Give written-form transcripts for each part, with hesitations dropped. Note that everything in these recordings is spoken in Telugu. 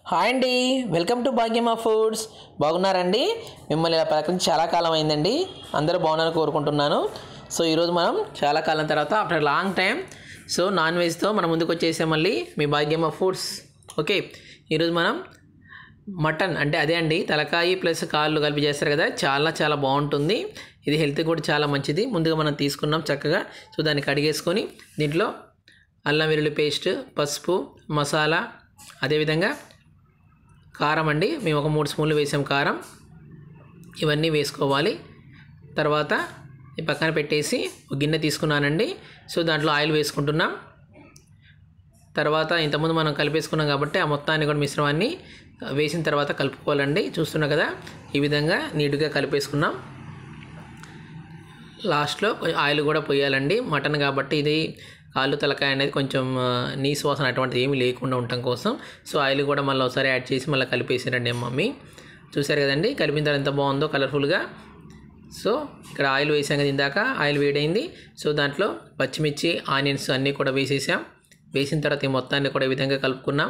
హాయ్ అండి, వెల్కమ్ టు భాగ్యమా ఫుడ్స్. బాగున్నారండి? మిమ్మల్ని ఇలా పలకరించి చాలా కాలం అయిందండి. అందరూ బాగున్నారని కోరుకుంటున్నాను. సో ఈరోజు మనం చాలా కాలం తర్వాత ఆఫ్టర్ లాంగ్ టైం నాన్ వెజ్తో మనం ముందుకు వచ్చేసాం మళ్ళీ మీ భాగ్యమా ఫుడ్స్. ఓకే, ఈరోజు మనం మటన్ అంటే అదే అండి, తలకాయి ప్లస్ కాళ్ళు కలిపి చేస్తారు కదా, చాలా చాలా బాగుంటుంది. ఇది హెల్త్ కూడా చాలా మంచిది. ముందుగా మనం తీసుకున్నాం చక్కగా. దాన్ని కడిగేసుకొని దీంట్లో అల్లం వెల్లుల్లి పేస్ట్, పసుపు, మసాలా, అదేవిధంగా కారం అండి. మేము ఒక 3 స్పూన్లు వేసాం కారం. ఇవన్నీ వేసుకోవాలి. తర్వాత ఈ పక్కన పెట్టేసి ఒక గిన్నె తీసుకున్నానండి. దాంట్లో ఆయిల్ వేసుకుంటున్నాం. తర్వాత ఇంతకుముందు మనం కలిపేసుకున్నాం కాబట్టి ఆ మొత్తాన్ని కూడా మిశ్రమాన్ని వేసిన తర్వాత కలుపుకోవాలండి. చూస్తున్నా కదా, ఈ విధంగా నీట్గా కలిపేసుకున్నాం. లాస్ట్లో ఆయిల్ కూడా పోయాలండి. మటన్ కాబట్టి ఇది కాళ్ళు తలకాయ అనేది కొంచెం నీసు వాసన అటువంటిది ఏమీ లేకుండా ఉండటం కోసం ఆయిల్ కూడా మళ్ళీ ఒకసారి యాడ్ చేసి మళ్ళీ కలిపేసారండి మమ్మీ. చూసారు కదండి, కలిపిన తర్వాత ఎంత బాగుందో కలర్ఫుల్గా. ఇక్కడ ఆయిల్ వేసాం కదా, ఇందాక ఆయిల్ వేడైంది. దాంట్లో పచ్చిమిర్చి, ఆనియన్స్ అన్నీ కూడా వేసేసాం. వేసిన తర్వాత ఈ మొత్తాన్ని కూడా ఈ విధంగా కలుపుకున్నాం.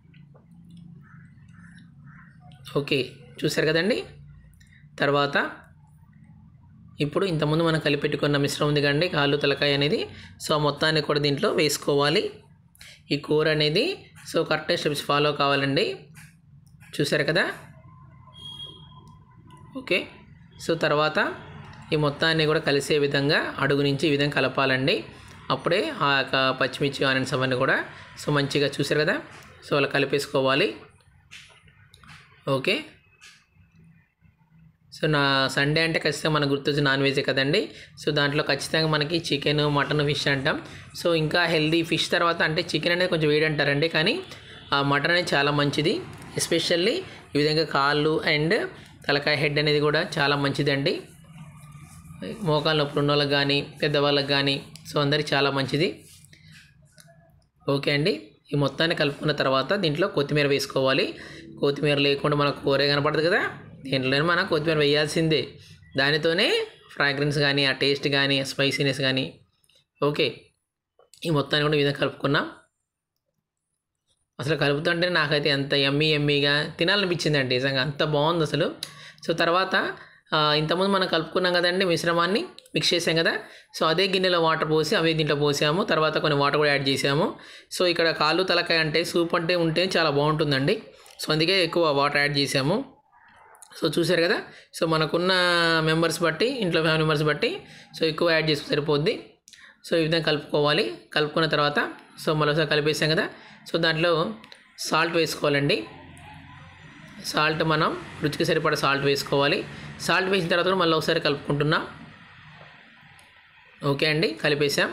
ఓకే, చూసారు కదండి. తర్వాత ఇప్పుడు ఇంతకుముందు మనం కలిపెట్టుకున్న మిశ్రమం ఉంది కదండి, కాళ్ళు తలకాయ అనేది. మొత్తాన్ని కూడా దీంట్లో వేసుకోవాలి. ఈ కూర అనేది కరెక్ట్ స్టెప్స్ ఫాలో కావాలండి. చూసారు కదా. ఓకే, తర్వాత ఈ మొత్తాన్ని కూడా కలిసే విధంగా అడుగు నుంచి ఈ విధంగా కలపాలండి. అప్పుడే ఆ యొక్క పచ్చిమిర్చి, ఆనియన్స్ అవన్నీ కూడా మంచిగా చూసారు కదా, అలా కలిపేసుకోవాలి. ఓకే, నా సండే అంటే ఖచ్చితంగా మనకు గుర్తొచ్చి నాన్ వెజే కదండి. దాంట్లో ఖచ్చితంగా మనకి చికెన్, మటన్, ఫిష్ అంటాం. ఇంకా హెల్దీ ఫిష్ తర్వాత అంటే చికెన్ అనేది కొంచెం వేడి అంటారండి, కానీ మటన్ అనేది చాలా మంచిది. ఎస్పెషల్లీ ఈ విధంగా కాళ్ళు అండ్ తలకాయ హెడ్ అనేది కూడా చాలా మంచిదండి. మోకాళ్ళ నొప్పులు ఉన్న వాళ్ళకి కానీ, పెద్దవాళ్ళకి కానీ అందరికి చాలా మంచిది. ఓకే అండి, ఈ మొత్తాన్ని కలుపుకున్న తర్వాత దీంట్లో కొత్తిమీర వేసుకోవాలి. కొత్తిమీర లేకుండా మనకు కూరే కనపడదు కదా, దీంట్లోనే మనం కొత్తిమీర వేయాల్సిందే. దానితోనే ఫ్రాగ్రెన్స్ కానీ, ఆ టేస్ట్ కానీ, స్పైసీనెస్ కానీ. ఓకే, ఈ మొత్తాన్ని కూడా ఈ విధంగా కలుపుకున్నాం. అసలు కలుపుతుంటే నాకైతే ఎంత ఎమ్మీగా తినాలనిపించిందండి, నిజంగా అంత బాగుంది అసలు. తర్వాత ఇంతకుముందు మనం కలుపుకున్నాం కదండి, మిశ్రమాన్ని మిక్స్ చేసాం కదా. అదే గిన్నెలో వాటర్ పోసి అవే దీంట్లో పోసాము. తర్వాత కొన్ని వాటర్ కూడా యాడ్ చేసాము. ఇక్కడ కాళ్ళు తలకాయ అంటే సూప్ అంటే ఉంటే చాలా బాగుంటుందండి. అందుకే ఎక్కువ వాటర్ యాడ్ చేసాము. చూసారు కదా, మనకున్న మెంబర్స్ బట్టి, ఇంట్లో ఫ్యామిలీ మెంబర్స్ బట్టి ఎక్కువ యాడ్ చేసుకు సరిపోద్ది. ఈ విధంగా కలుపుకోవాలి. కలుపుకున్న తర్వాత మరోసారి కలిపేసాం కదా. దాంట్లో సాల్ట్ వేసుకోవాలండి. సాల్ట్ మనం రుచికి సరిపడా సాల్ట్ వేసుకోవాలి. సాల్ట్ వేసిన తర్వాత మళ్ళీ ఒకసారి కలుపుకుంటున్నాం. ఓకే అండి, కలిపేసాం.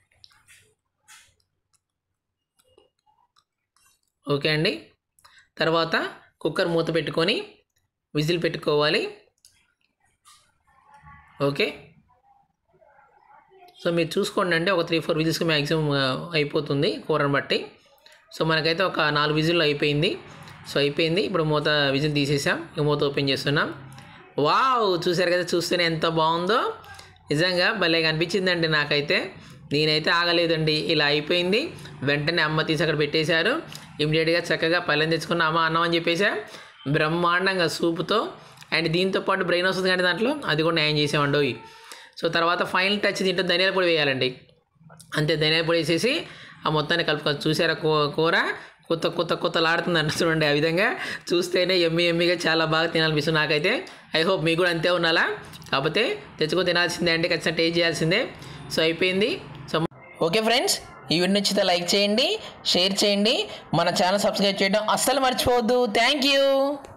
ఓకే అండి, తర్వాత కుక్కర్ మూత పెట్టుకొని విజిల్ పెట్టుకోవాలి. ఓకే, మీరు చూసుకోండి అండి, ఒక 3-4 విజిల్స్కి మ్యాక్సిమం అయిపోతుంది కూరను బట్టి. మనకైతే ఒక 4 విజిల్లో అయిపోయింది. అయిపోయింది. ఇప్పుడు మూత విజిల్ తీసేసాం. మూత ఓపెన్ చేస్తున్నాం. వావ్, చూసారు కదా, చూస్తేనే ఎంత బాగుందో. నిజంగా భలేగా అనిపించిందండి నాకైతే. నేనైతే ఆగలేదండి, ఇలా అయిపోయింది. వెంటనే అమ్మ తీసి అక్కడ పెట్టేశారు. ఇమీడియట్గా చక్కగా పళ్ళెం తెచ్చుకున్న అమ్మ అన్నం అని చెప్పేసా. బ్రహ్మాండంగా సూపుతో అండ్ దీంతో పాటు బ్రెయిన్ వస్తుంది కానీ దాంట్లో అది కూడా న్యాయం చేసామండి. తర్వాత ఫైనల్ టచ్ దీంట్లో ధనియాల పొడి వేయాలండి. అంతే, ధనియాల పొడి వేసేసి ఆ మొత్తాన్ని కలుపుకొని. చూసారా కూర కొత్తలాడుతుంది అంట చూడండి. ఆ విధంగా చూస్తేనే ఎమ్మీగా చాలా బాగా తినాలనిపిస్తుంది నాకైతే. ఐ హోప్ మీకు కూడా అంతే ఉండాలా. కాకపోతే తెచ్చుకొని తినాల్సిందే అండి, ఖచ్చితంగా టేస్ట్ చేయాల్సిందే. అయిపోయింది. ఓకే ఫ్రెండ్స్, ఈ వీడియో నచ్చితే లైక్ చేయండి, షేర్ చేయండి, మన ఛానల్ సబ్స్క్రైబ్ చేయడం అస్సలు మర్చిపోవద్దు. Thank you.